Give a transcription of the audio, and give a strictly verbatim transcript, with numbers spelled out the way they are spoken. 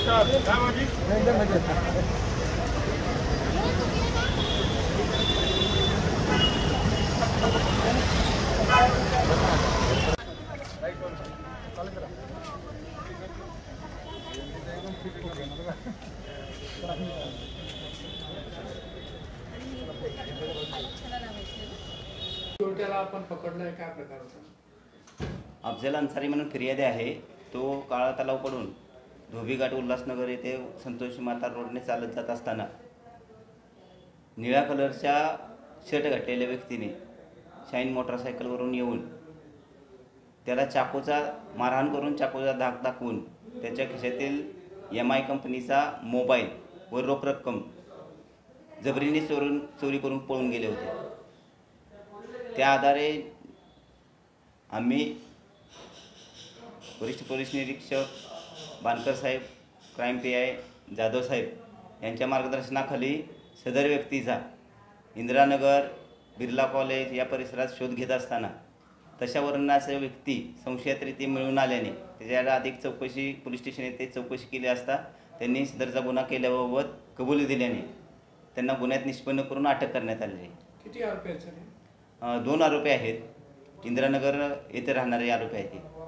चोरट्याला आपण पकडलाय, काय प्रकार होता? अफजल अन्सारी म्हणून फिर्यादी आहे. तो काळा तलाव पडून धोबीघाट उल्हासनगर येथे संतोषी माता रोडने चालत जात असताना निळ्या कलरच्या शर्ट घातलेल्या व्यक्तीने शाईन मोटरसायकलवरून येऊन त्याला चाकूचा मारहाण करून चाकूचा धाक दाखवून त्याच्या खिशातील एम आय कंपनीचा मोबाईल व रोख रक्कम जबरीने चोरून चोरी करून पळून गेले होते. त्या आधारे आम्ही वरिष्ठ पोलीस निरीक्षक बानकर साहेब, क्राईम पी आय जाधव साहेब यांच्या मार्गदर्शनाखाली सदर व्यक्तीचा इंदिरानगर, बिर्ला कॉलेज या परिसरात शोध घेत असताना तशा वर्णाचा व्यक्ती संशयित मिळून आल्याने त्याच्याला अधिक चौकशी पोलीस स्टेशन येथे चौकशी केली असता त्यांनी सदरचा गुन्हा केल्याबाबत कबुली दिल्याने त्यांना गुन्ह्यात निष्पन्न करून अटक करण्यात आली आहे. किती आरोपी आहेत? दोन आरोपी आहेत. इंदिरानगर येथे राहणारे आरोपी आहेत.